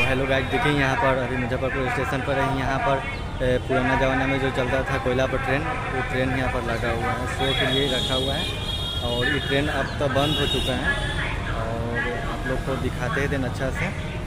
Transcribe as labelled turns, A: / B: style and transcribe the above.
A: Hello guys, देखिए यहाँ पर अभी मुजफ्फरपुर स्टेशन पर है। यहाँ पर पुराना ज़माना में जो चलता था कोयला पर ट्रेन, वो ट्रेन यहाँ पर लगा हुआ है, शो के लिए रखा हुआ है। और ये ट्रेन अब तो बंद हो चुका है और आप लोग को दिखाते हैं दिन अच्छा से।